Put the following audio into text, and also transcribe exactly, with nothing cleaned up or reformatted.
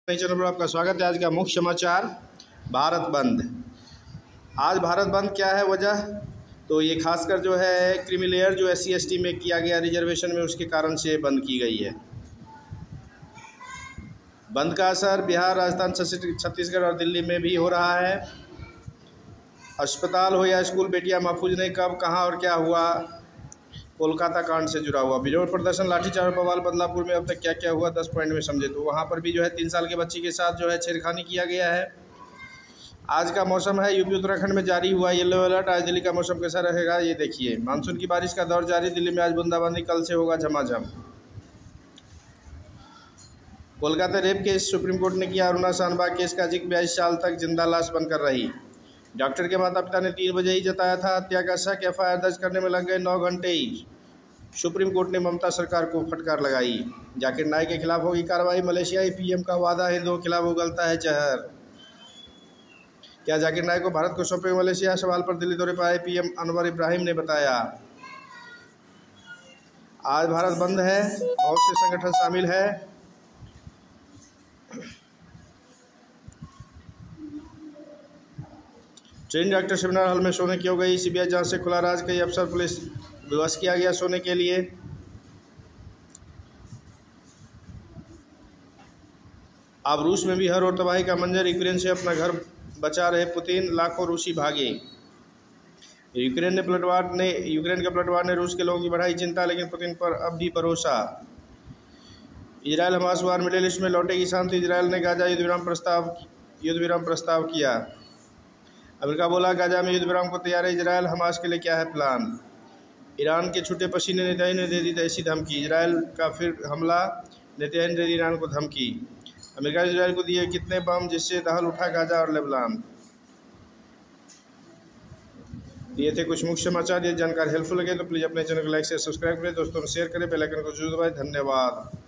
Channel पर आपका स्वागत है। आज का मुख्य समाचार, भारत बंद। आज भारत बंद क्या है वजह? तो ये खासकर जो है क्रीमी लेयर जो एस सी एस टी में किया गया रिजर्वेशन में, उसके कारण से बंद की गई है। बंद का असर बिहार, राजस्थान, छत्तीसगढ़ और दिल्ली में भी हो रहा है। अस्पताल हो या स्कूल, बेटियां महफूज नहीं। कब, कहां और क्या हुआ? कोलकाता कांड से जुड़ा हुआ विरोध प्रदर्शन, लाठीचार्ज, बवाल। बदलापुर में अब तक क्या क्या हुआ, दस पॉइंट में समझे। तो वहाँ पर भी जो है तीन साल के बच्ची के साथ जो है छेड़खानी किया गया है। आज का मौसम है, यूपी उत्तराखंड में जारी हुआ येलो अलर्ट। आज दिल्ली का मौसम कैसा रहेगा ये देखिए। मानसून की बारिश का दौर जारी, दिल्ली में आज बूंदाबांदी, कल से होगा झमाझम। Kolkata rape case, supreme court ने किया अरुणा शानबाग केस का जिक्र। बाईस साल तक जिंदा लाश बनकर रही। डॉक्टर के माता पिता ने तीन बजे ही जताया था हत्या का शक। एफ आई आर दर्ज करने में लग गए नौ घंटे ही। सुप्रीम कोर्ट ने ममता सरकार को फटकार लगाई। जाकिर नाइक के खिलाफ होगी कार्रवाई। मलेशियाई पीएम का वादा, हिंदुओं के खिलाफ उगलता है जहर। क्या जाकिर नाइक को भारत को सौंपेगा मलेशिया? सवाल पर दिल्ली दौरे पर आए पीएम अनवर इब्राहिम ने बताया। आज भारत बंद है, बहुत से संगठन शामिल है। ट्रेन डॉक्टर सेमिनार हॉल में सोने क्यों गई? सीबीआई जांच से खुला राज। कई अफसर पुलिस विवश किया गया सोने के लिए। अब रूस में भी हर और तबाही का मंजर। यूक्रेन से अपना घर बचा रहे पुतिन, लाखों रूसी भागे। यूक्रेन ने पलटवार ने यूक्रेन के पलटवार ने रूस के लोगों की बढ़ाई चिंता, लेकिन पुतिन पर अब भी भरोसा। Israel Hamas war, middle east में लौटेगी शांति। इजरायल ने गाजा युद्ध विराम प्रस्ताव युद्ध विराम प्रस्ताव किया। अमेरिका बोला गाजा में युद्ध विराम को तैयार है इजरायल। हमास के लिए क्या है प्लान? ईरान के छूटे पसीने, नेतन्याहू ने दे दी ऐसी धमकी। इजरायल का फिर हमला, नेतन्याहू ने दे दी ईरान को धमकी। अमेरिका ने इजरायल को दिए कितने बम जिससे दहल उठा गाजा और लेबनान? ये थे कुछ मुख्य समाचार। ये जानकारी हेल्पफुल लगे तो प्लीज़ अपने चैनल को लाइक से सब्सक्राइब करें, दोस्तों में शेयर करें, बेल आइकन को जरूर दबाएं। धन्यवाद।